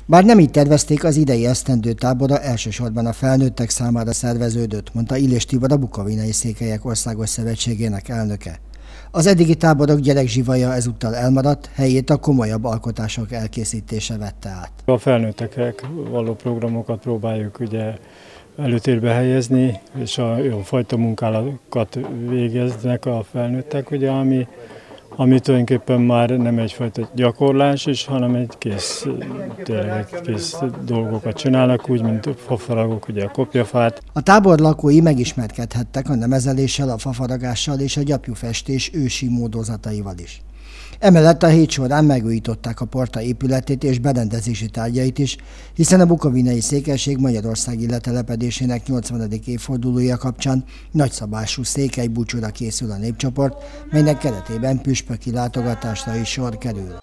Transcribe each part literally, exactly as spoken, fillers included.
Bár nem így tervezték, az idei esztendő tábora elsősorban a felnőttek számára szerveződött, mondta Illés Tibor, a Bukovinai Székelyek Országos Szövetségének elnöke. Az eddigi táborok gyerekzsivaja ezúttal elmaradt, helyét a komolyabb alkotások elkészítése vette át. A felnőttekre való programokat próbáljuk ugye előtérbe helyezni, és a jó fajta munkálatokat végeznek a felnőttek, ugye, ami, ami tulajdonképpen már nem egyfajta gyakorlás is, hanem egy kész, tényleg egy kész dolgokat csinálnak, úgy, mint fafaragok, ugye a kopjafát. A tábor lakói megismerkedhettek a nemezeléssel, a fafaragással és a gyapjúfestés ősi módozataival is. Emellett a hét során megújították a porta épületét és berendezési tárgyait is, hiszen a Bukovinai Székelység magyarországi letelepedésének nyolcvanadik évfordulója kapcsán nagyszabású székely búcsúra készül a népcsoport, melynek keretében püspöki látogatásra is sor kerül.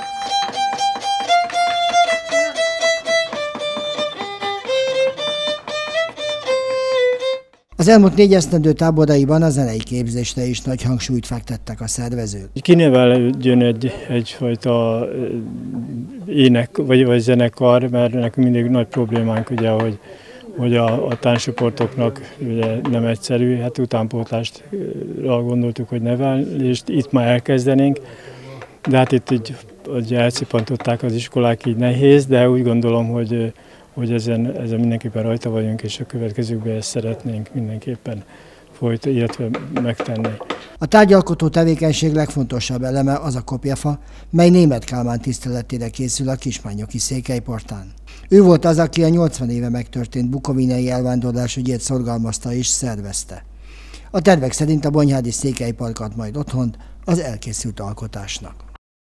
Az elmúlt négy esztendő táboraiban a zenei képzésre is nagy hangsúlyt fektettek a szervezők. Kinevelődjön egy, egyfajta ének vagy, vagy zenekar, mert nekünk mindig nagy problémánk, ugye, hogy, hogy a, a tánccsoportoknak ugye nem egyszerű, hát utánpótlástra gondoltuk, hogy nevelést itt már elkezdenénk, de hát itt így, hogy elcipantották az iskolák, így nehéz, de úgy gondolom, hogy hogy ezen, ezen mindenképpen rajta vagyunk, és a következőkben ezt szeretnénk mindenképpen folytatni, illetve megtenni. A tárgyalkotó tevékenység legfontosabb eleme az a kopjafa, mely Németh Kálmán tiszteletére készül a Kismányoki Székelyportán. Ő volt az, aki a nyolcvan éve megtörtént bukovinai elvándorlás ügyét szorgalmazta és szervezte. A tervek szerint a Bonyhádi Székelypark ad majd otthont az elkészült alkotásnak.